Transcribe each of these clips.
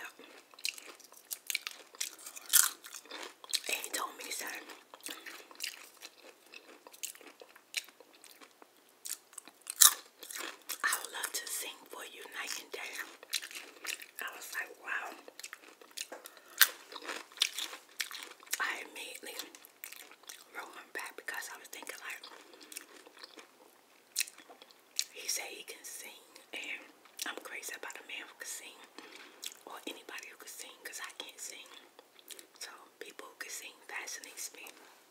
up. And he told me, son, I would love to sing for you night and day. I was like, wow. I immediately wrote him back because I was thinking like, he said he can sing, and I'm crazy about a man who can sing, or anybody who can sing, because I can't sing. So people who can sing fascinates me.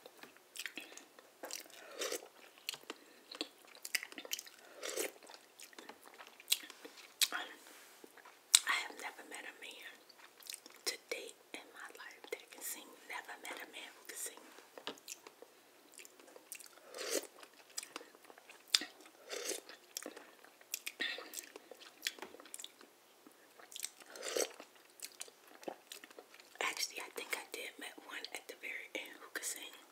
I have never met a man to date in my life that can sing. Never met a man who can sing. Actually, I think I did met one at the very end who could sing.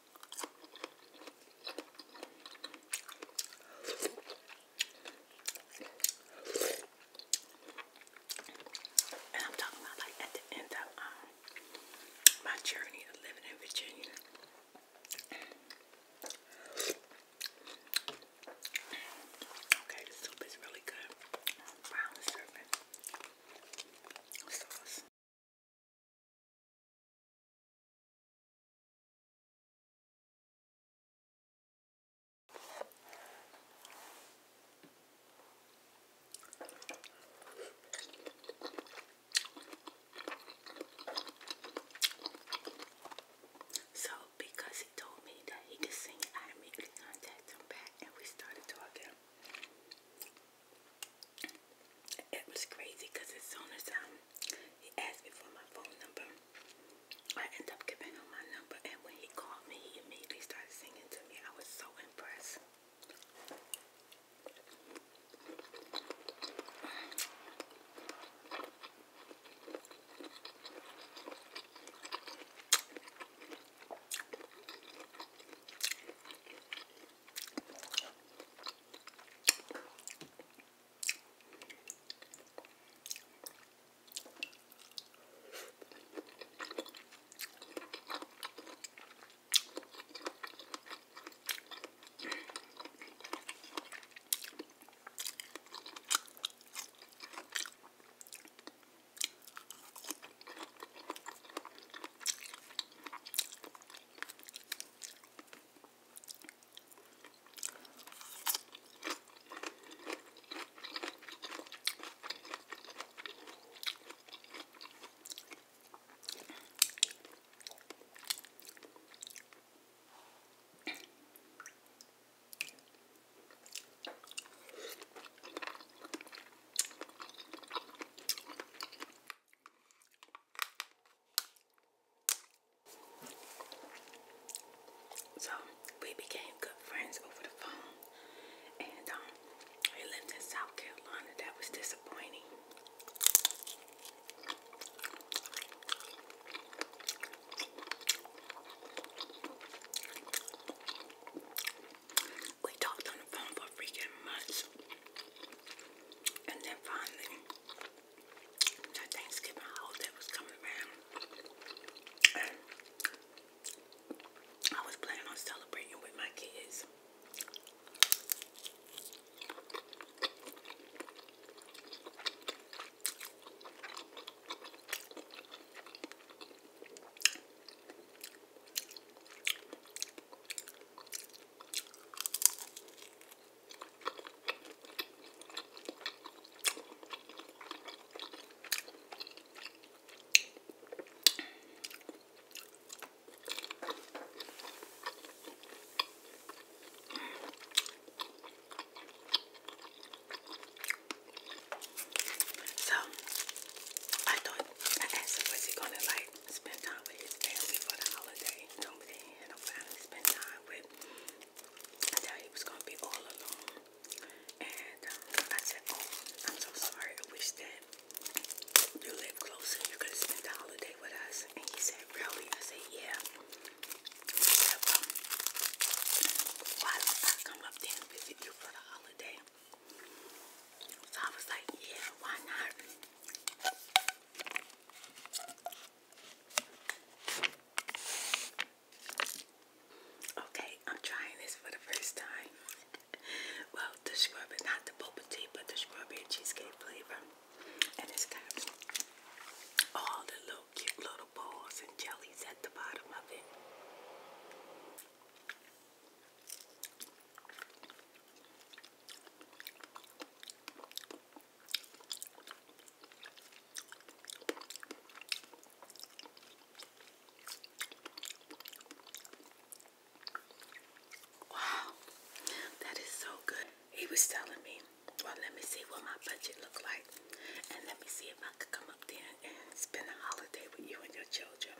I could come up there and spend a holiday with you and your children.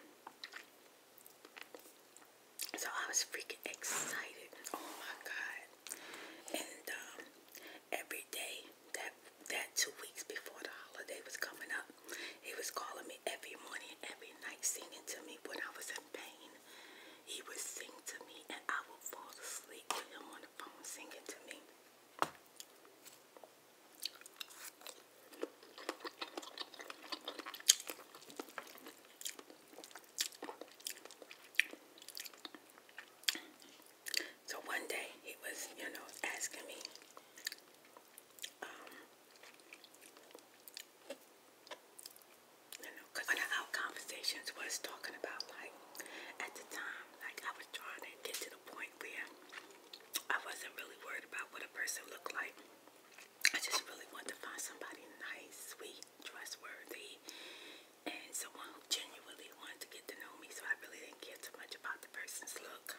So I was freaking excited. Oh my God. And every day, that 2 weeks before the holiday was coming up, he was calling me every morning, every night, singing to me when I was in pain. He would sing to me, and I would fall asleep with him on the phone singing to me. So one day he was, asking me, because one of our conversations was talking about, like, at the time, like, I was trying to get to the point where I wasn't really worried about what a person looked like. I just really wanted to find somebody nice, sweet, trustworthy, and someone who genuinely wanted to get to know me, so I really didn't care too much about the person's look.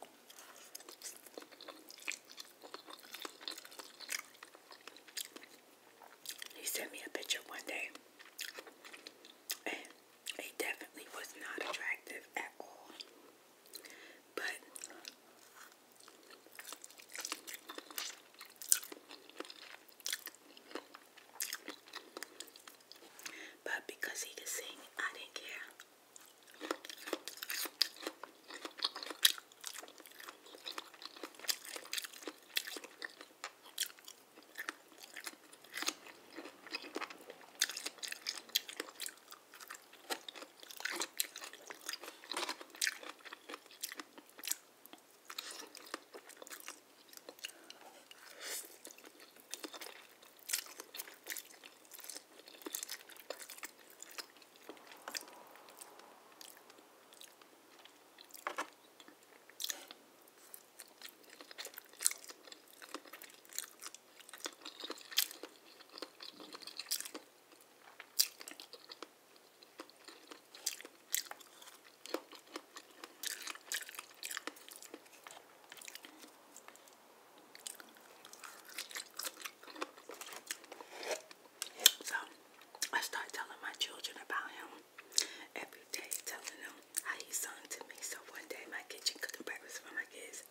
He sent me a picture one day, and he definitely was not attractive at all. But because he could sing, I didn't care. So I started telling my children about him every day, telling them how he sung to me. So one day in my kitchen cooking breakfast for my kids,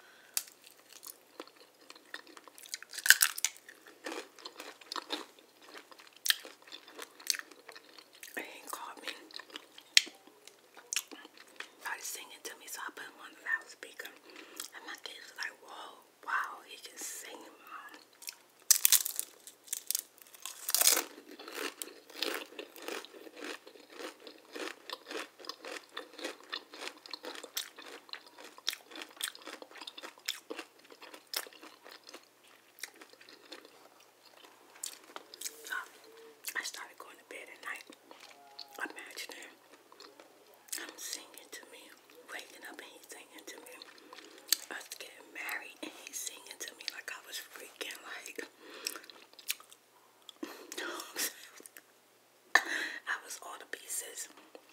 and he called me, started singing to me, so I put him on the loudspeaker. And my kids were like, whoa, wow, he can sing, Mom. So I started going to bed at night, imagining him singing to me, waking up and he's singing to me. Us getting married and he's singing to me like I was freaking like I was all the pieces.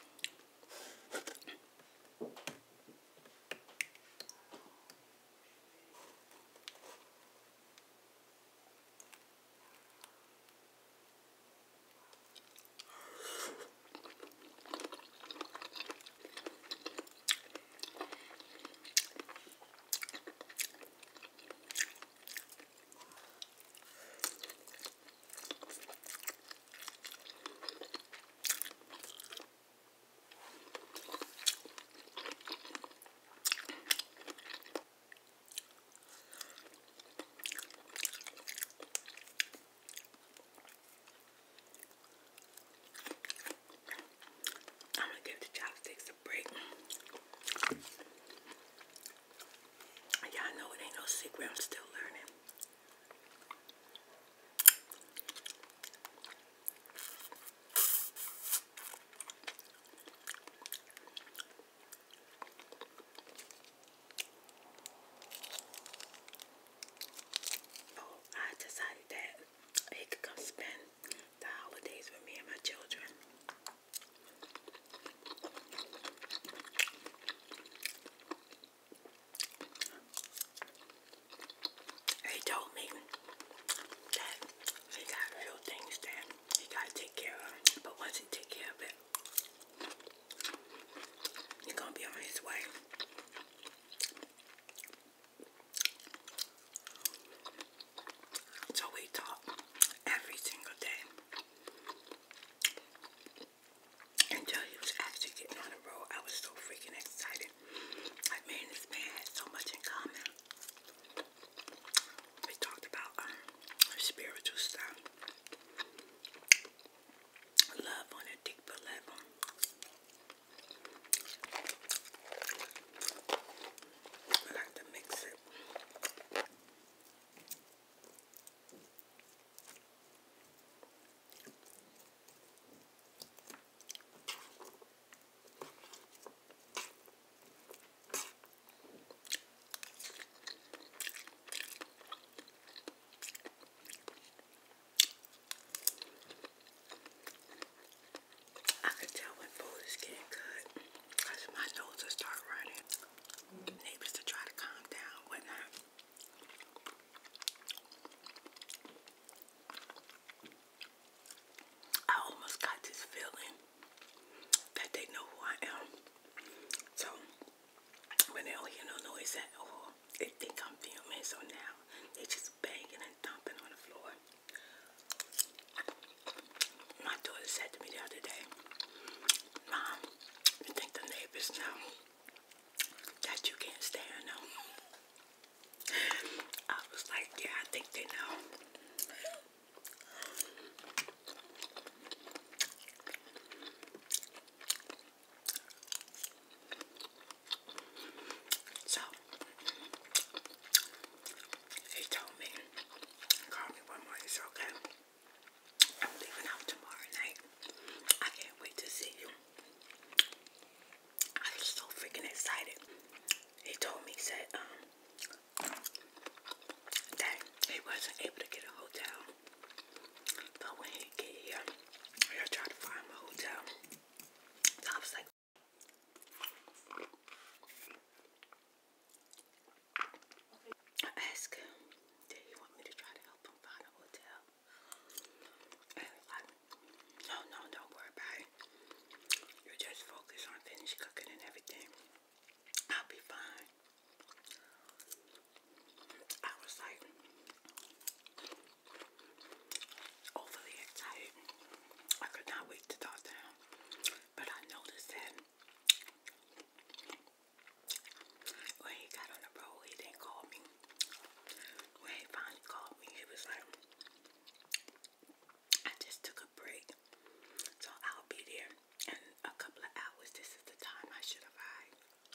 I'm gonna give the chopsticks a break. Y'all know it ain't no secret, I'm still learning. So I decided that he could come spend the holidays with me and my children. said, oh, they think I'm filming, so now they just banging and thumping on the floor. My daughter said to me the other day, Mom, you think the neighbors know that you can't stand them? I was like, yeah, I think they know. So, he told me, called me one morning, so okay, I'm leaving out tomorrow night. I can't wait to see you. I was so freaking excited. He told me, he said, that he wasn't able to get a hotel. But when he get here, he'll try to find a hotel. So I was like, I asked him, did he want me to try to help him find a hotel? And he was like, no, don't worry about it. You just focus on finish cooking and everything. I'll be fine. I was like, overly excited. I could not wait to talk to him. But I noticed that when he got on the road, he didn't call me. When he finally called me, he was like, I just took a break, so I'll be there in a couple of hours. This is the time I should arrive.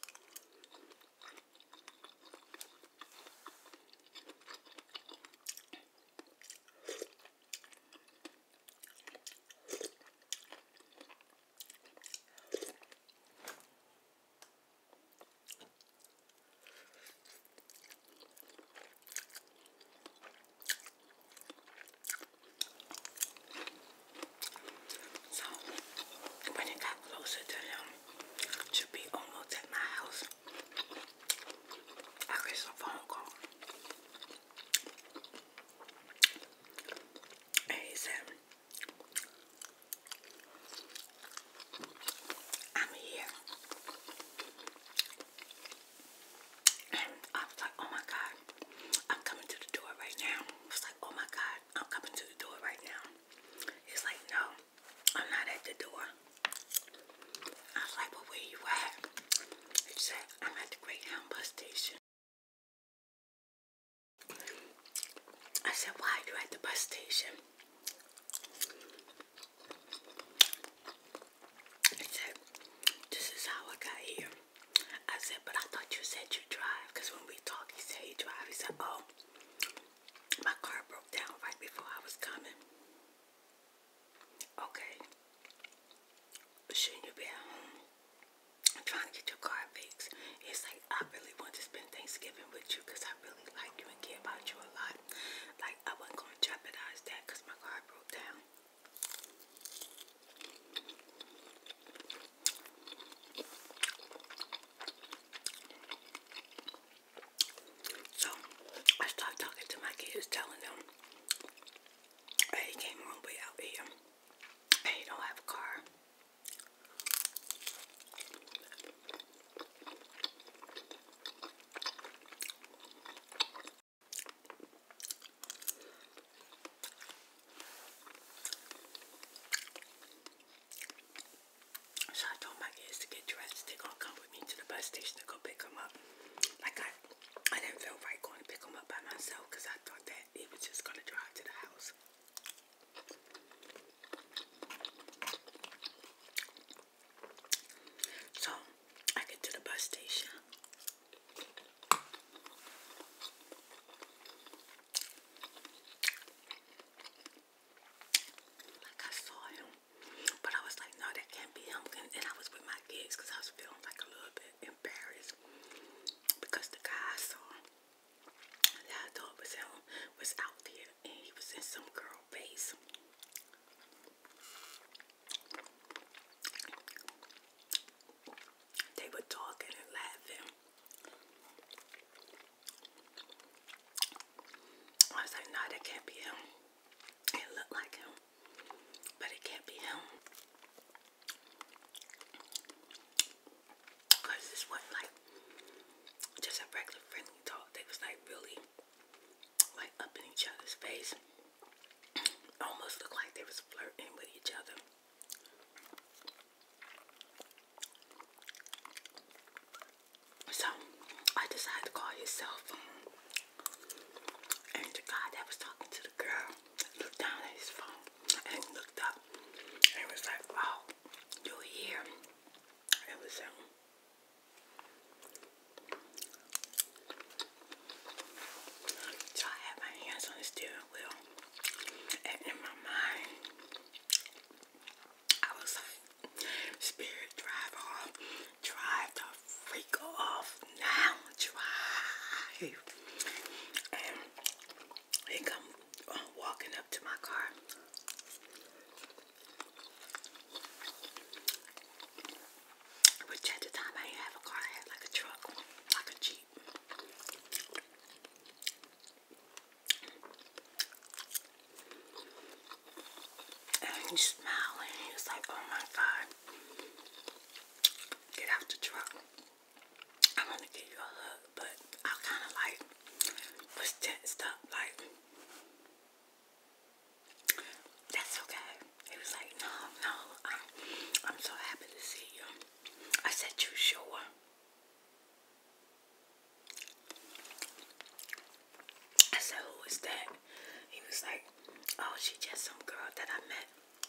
So when it got closer to him, to be almost at my house, I get a phone call. And he said, I'm here. And I was like, oh my God, I'm coming to the door right now. I was like, oh my God, I'm coming to the door right now. He's like, no, I'm not at the door. I was like, well, where you at? He said, I'm at the Greyhound bus station. I said, why are you at the bus station? He said, this is how I got here. I said, but I thought you said you drive. Because when we talked, he said he drive. He said, oh, my car broke down right before I was coming. Okay. Shouldn't you be at home? I'm trying to get your car fixed. He's like, I really want to spend Thanksgiving with you because I really like you and care about you a lot. Like, I wasn't going to jeopardize that because my car broke down. So, I started talking to my kids, telling them, hey, he came all the way out here. Hey, he don't have a car. So I told my kids to get dressed. They're going to come with me to the bus station to go pick them up. Like, I didn't feel right going to pick them up by myself because I thought that he was just going to drive to the house. So, I get to the bus station. Like, I saw him. But I was like, no, that can't be him. And I was with my kids because I was feeling like a little bit embarrassed. Because the guy I saw that I thought was him was out there. And he was in some girl cell phone. And the guy that was talking to the girl looked down at his phone and looked up and was like, "Oh, you're here." It was so I had my hands on the steering wheel, and in my mind, I was like, "Spirit, drive off, drive the freak off now, drive." And he come walking up to my car. Which at the time I didn't have a car, I had like a truck, like a Jeep. And he's smiling, he was like, "Oh my God, get out the truck. I want to give you a hug," but I kind of like was tensed up, like, "That's okay." He was like, "No, no, I'm so happy to see you." I said, "You sure?" I said, "Who is that?" He was like, "Oh, she just some girl that I met.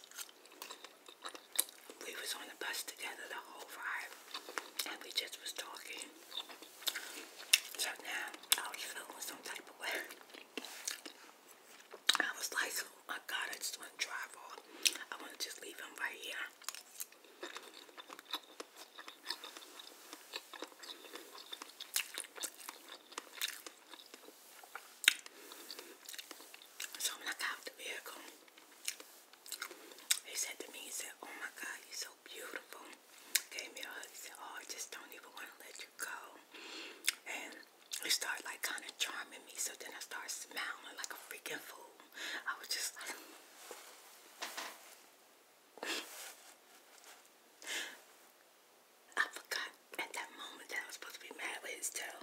We was on the bus together the whole ride, and we just was talking. So now I was feeling some type of way." I was like, "Oh my God, I just want to drive off. I want to just leave him right here." So when I got out the vehicle, he said to me, he said, "Oh my God, you're so beautiful." Gave me a hug. He said, "Oh, I just don't even want to let you go." And he started like kind of charming me. So then I started smiling like a freaking fool. I was just like, I forgot at that moment that I was supposed to be mad with his tail.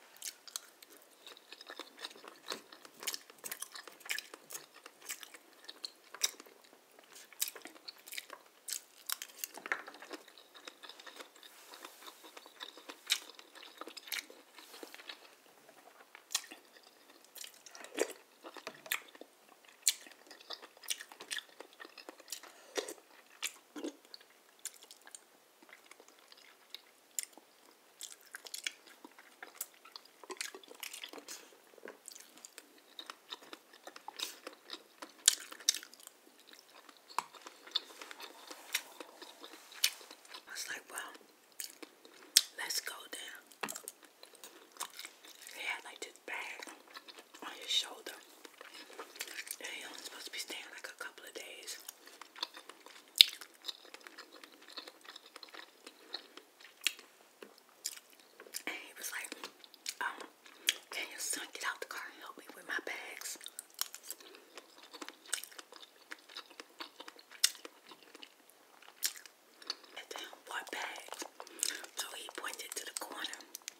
I was like, "Well, let's go then." He had like this bag on his shoulder. And he only supposed to be staying like a couple of days. And he was like, "Can your son get out the car and help me with my bags?" And then, "What bags?" So he pointed to the corner.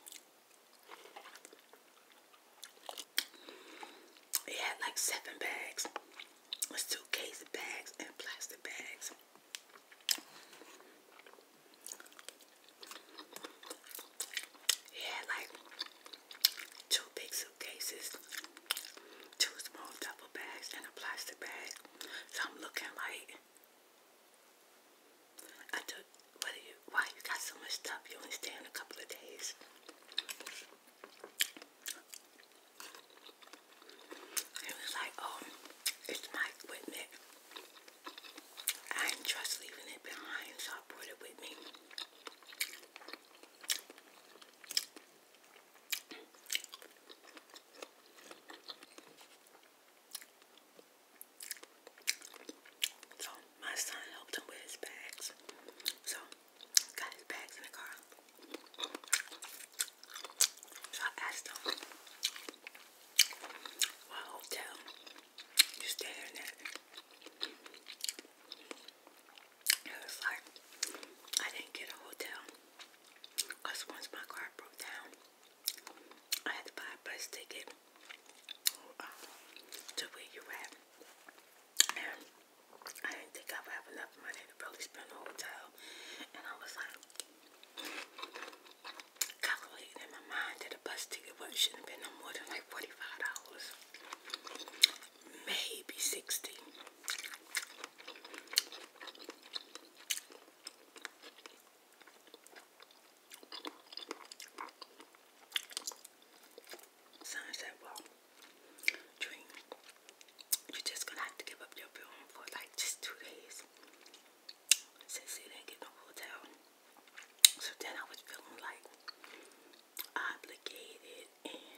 He had like 7 bags. Suitcase bags and plastic bags. He had like 2 big suitcases, 2 small duffel bags, and a plastic bag. So I'm looking like, I thought, why you got so much stuff? You only stay in a couple of days. He was like, "Oh, it's my equipment. I didn't trust leaving it behind, so I brought it with me." So my son helped him with his bags. So got his bags in the car. So I asked him, "What hotel you staying at?" He was like, "I didn't get a hotel because once my car broke down, I had to buy a bus ticket to where you at. And I didn't think I would have enough money to really spend on a hotel." And I was like, calculating in my mind that a bus ticket shouldn't have been no more than like $45. Maybe 60. Son said, well, Dream, you're just gonna have to give up your room for like just 2 days since you didn't get no hotel. So then I was feeling like obligated and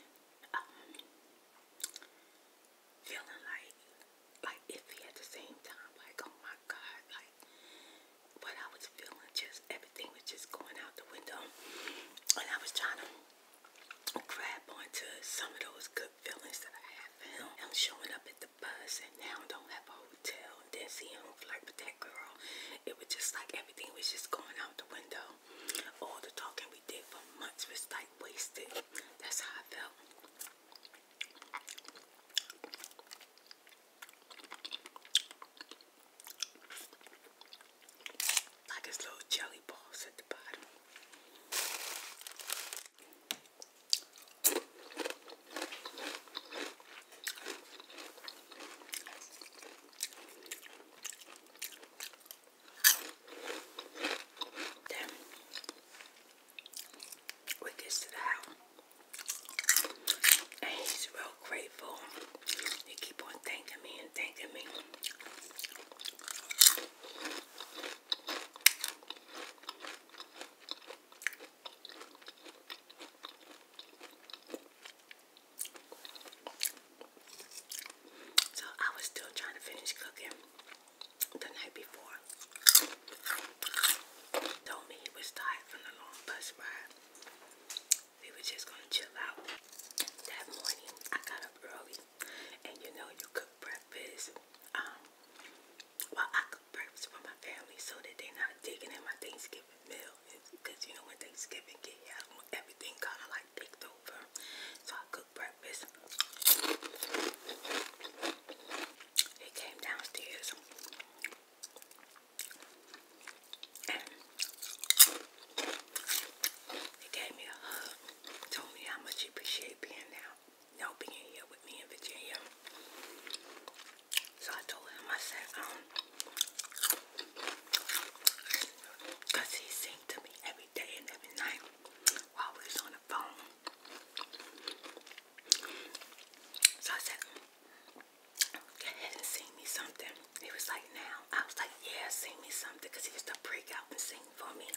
feeling like iffy at the same time. Like, oh my God, like what I was feeling, just everything was just going out the window. And I was trying to grab onto some of those good feelings that I had for him. I'm showing up at the bus and now I don't have a hotel, and then seeing him flirt with that girl. It was just like everything was just going out the window. All the talking we did for months was like wasted. That's how I felt. Like his little jelly balls at the bottom. Then we get to the house, and he's real grateful. He keep on thanking me and thanking me. So I was still trying to finish cooking the night before. Told me he was tired from the long bus ride. We were just gonna chill out. That morning, I got up early, and you know, you cook breakfast. Well, I cook breakfast for my family so that they're not digging in my Thanksgiving meal. Because you know, when Thanksgiving get here, everything kind of like picked over. So I cook breakfast. He came downstairs and he gave me a hug. Told me how much he appreciated being here with me in Virginia. So I told him, I said, because he sing to me every day and every night while we was on the phone. So I said, go ahead and sing me something. He was like, now? I was like, yeah, sing me something, because he used to break out and sing for me.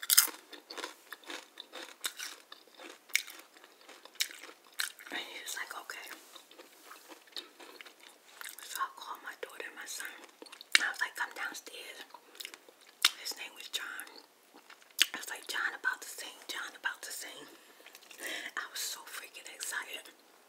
And he was like, okay. So I called my daughter and my son. I was like, come downstairs. His name was John. I was like, John about to sing, John about to sing. I was so freaking excited.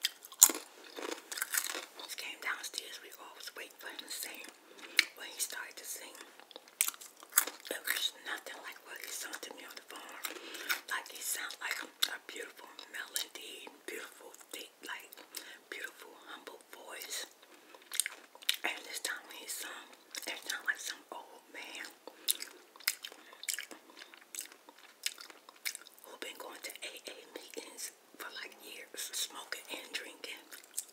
He came downstairs, we all was waiting for him to sing. When he started to sing, it was nothing like what he sung to me on the phone. Like, he sounded like a beautiful melody, beautiful, thick, like, beautiful, humble voice. And this time when he sung, it sounded like some old man who been going to AA meetings for like years, smoking and drinking.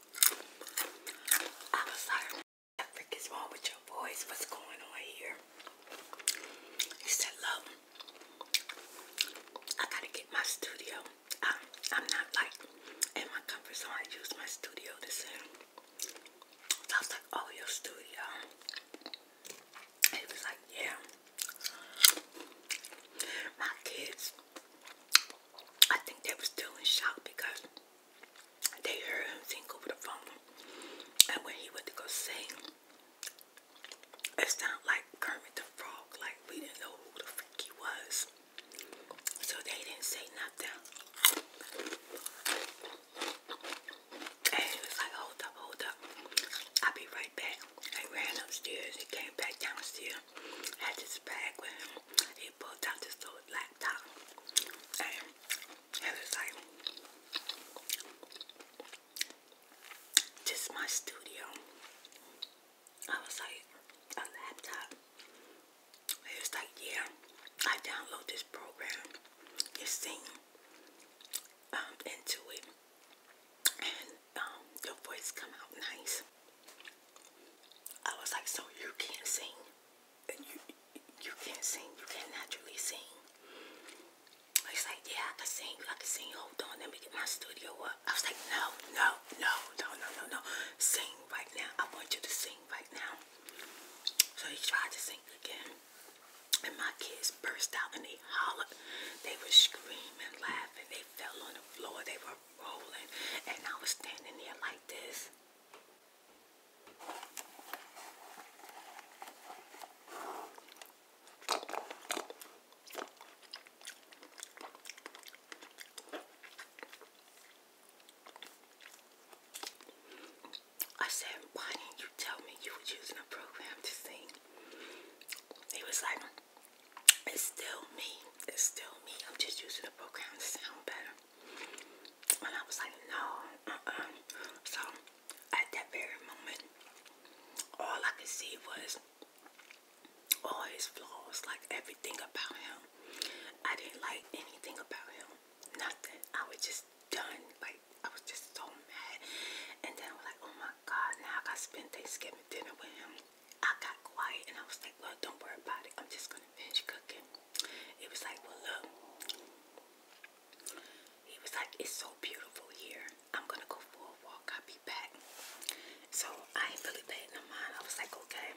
I was like, what the frick is wrong with your voice? What's going on here? He said, look, I gotta get my studio. I'm not like in my comfort zone. I use my studio to sing. So I was like, oh, your studio? And he was like, yeah. My kids, I think they were still in shock because they heard him sing over the phone. And when he went to go sing, it sounded like Kermit the Frog. Like, we didn't know who the freak he was. So they didn't say nothing. And he was like, hold up, hold up. I'll be right back. He ran upstairs. He came back downstairs. Had this bag with him. He pulled out this little laptop. And he was like, this is my studio. I was like, a laptop? He was like, yeah. I download this program. You sing. into it, and your voice come out nice. I was like, so you can't sing? You can't sing? You can't naturally sing? He's like, yeah, I can sing. I can sing. Hold on, let me get my studio up. I was like, no, no, no, no, no, no, no. Sing right now. I want you to sing right now. So he tried to sing again. And my kids burst out and they hollered. They were screaming, laughing. They fell on the floor. They were rolling. And I was standing there like this. I said, why didn't you tell me you were using a program to sing? He was like, it's still me. It's still me. I'm just using a program to sound better. And I was like, no, So at that very moment, all I could see was all his flaws, like everything about him. I didn't like anything about him. Nothing. I was just done. Like, I was just so mad. And then I was like, oh my God, now I got to spend Thanksgiving dinner with him. I got quiet and I was like, well, don't worry about it. I'm just going to finish cooking. It was like, well, look. He was like, it's so beautiful here. I'm going to go for a walk. I'll be back. So I ain't really paying no mind. I was like, okay.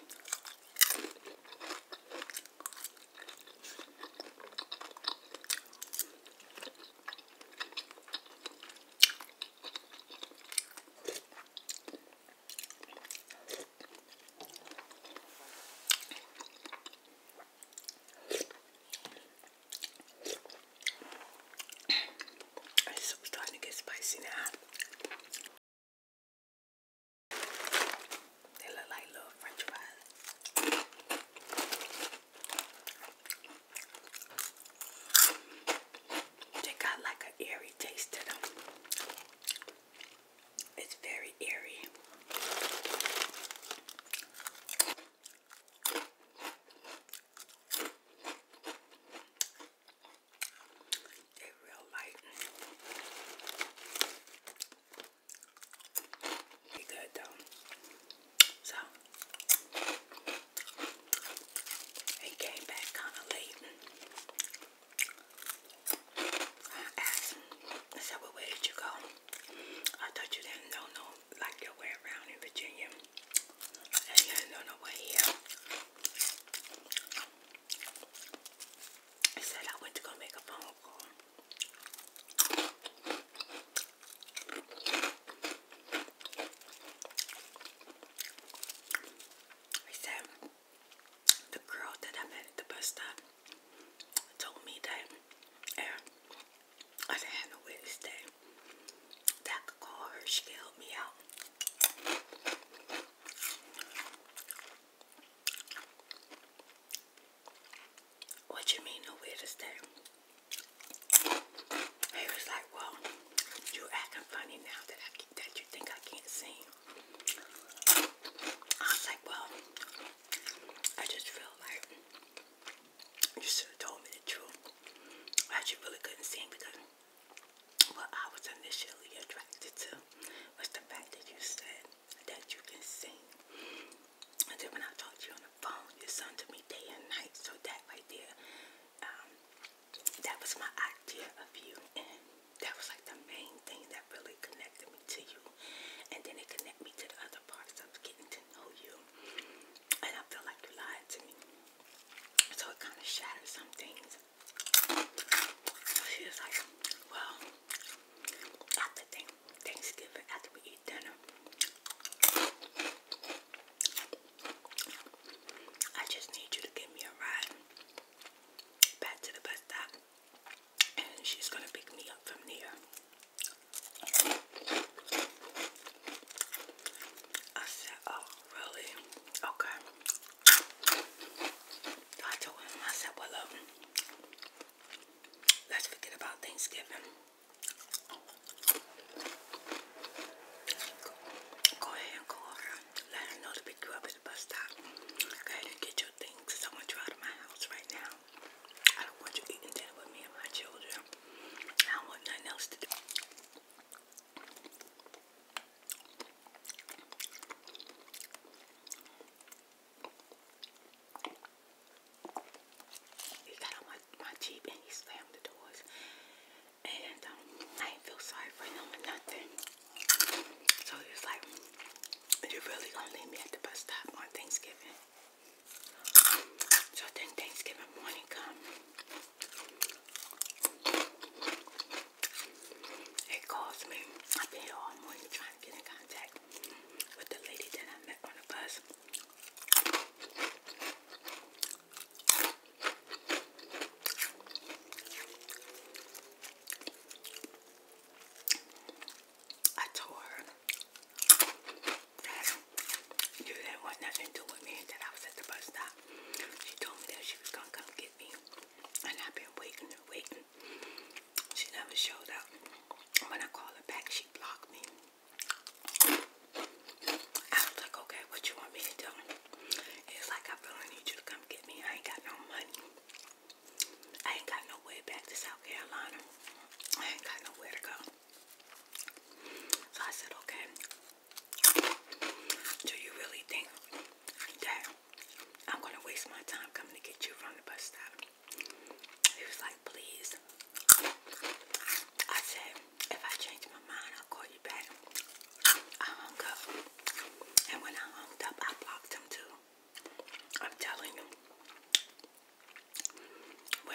It's starting to get spicy now. They look like little French fries. They got like an airy taste to them. It's very airy. They're real light. Pretty good though. So he came back kind of late. I asked him. I said, well, where did you go? I thought you didn't know no like your way around in Virginia. And you didn't know no way here. He said, I went to go make a phone call. He said, the girl that I met at the bus stop told me that I didn't have nowhere to stay. That I could call her. She could help me out. What you mean nowhere to stay? He was like, well, you acting funny now that that you think I can't sing. I was like, well, I just feel like you should have told me the truth. That you really couldn't sing because what I was initially attracted to was the fact that you said that you can sing. And then when I talked to you on the phone, you sung to me day and night. So that right there, that was my idea of you. And that was like the main thing that really connected me to you. And then it connected me to the other parts of getting to know you. And I feel like you lied to me. So it kind of shattered some things. She was like, well, after Thanksgiving, after we eat dinner, I just need you to give me a ride back to the bus stop. And she's going to pick me up from there. I said, oh, really? Okay. I told him, I said, well, let's forget about Thanksgiving. Go ahead and call her. Let her know to pick you up at the bus stop. Go ahead and get your things because I want you out of my house right now. I don't want you eating dinner with me and my children. I don't want nothing else to do.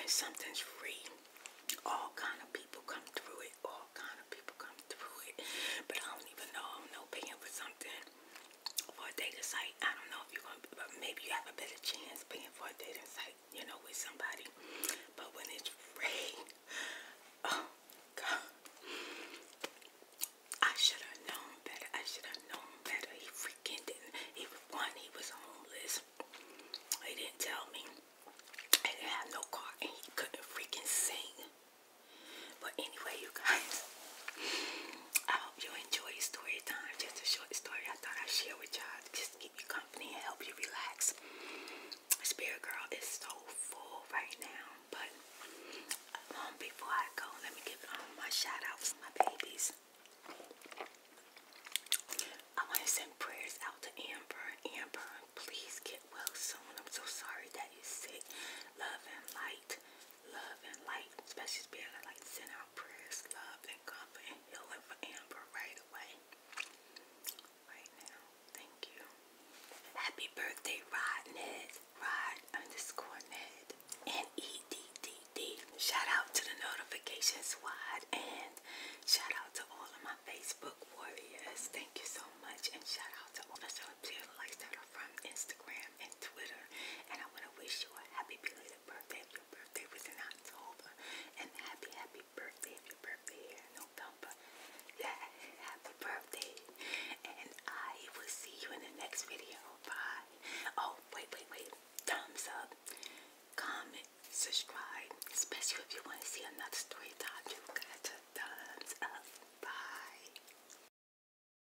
when something's free, all kind of people come through it. All kind of people come through it. But I don't even know. I'm no paying for something for a dating site. I don't know if you're gonna, but maybe you have a better chance paying for a dating site, you know, with somebody. But when it's free, oh God, I should have known better. I should have known better. He freaking didn't. He was homeless. He didn't tell me. He didn't have no car and he couldn't freaking sing. But anyway, you guys, I hope you enjoy story time. Just a short story I thought I'd share with y'all, just to keep you company and help you relax. Spirit Girl is so full right now, but before I go, let me give my shout outs to my babies. I want to send prayers out to Amber. Amber, please get well soon. I'm so sorry that you're sick. Love and light. Love and light. Especially Spirit, I like to send out prayers, love and comfort and healing for Amber right away. Right now. Thank you. Happy birthday, Rod Ned. Rod_Ned. NEDDD. Shout out to the notification squad and shout out to all of my Facebook warriors. Thank you so much. And shout out to all the celebrities that are from Instagram and Twitter. And I want to wish you a happy belated birthday if your birthday was in October. And happy birthday if your birthday is in November. Yeah, happy birthday. And I will see you in the next video. Bye. Oh, wait. Thumbs up, comment, subscribe, especially if you want to see another story time, you guys.